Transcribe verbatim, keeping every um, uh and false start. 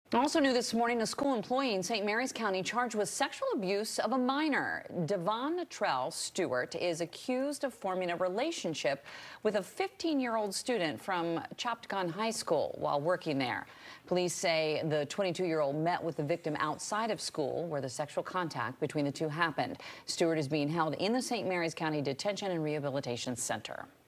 Also new this morning, a school employee in Saint Mary's County charged with sexual abuse of a minor. Devon Trell Stewart is accused of forming a relationship with a fifteen-year-old student from Chaptacon High School while working there. Police say the twenty-two-year-old met with the victim outside of school where the sexual contact between the two happened. Stewart is being held in the Saint Mary's County Detention and Rehabilitation Center.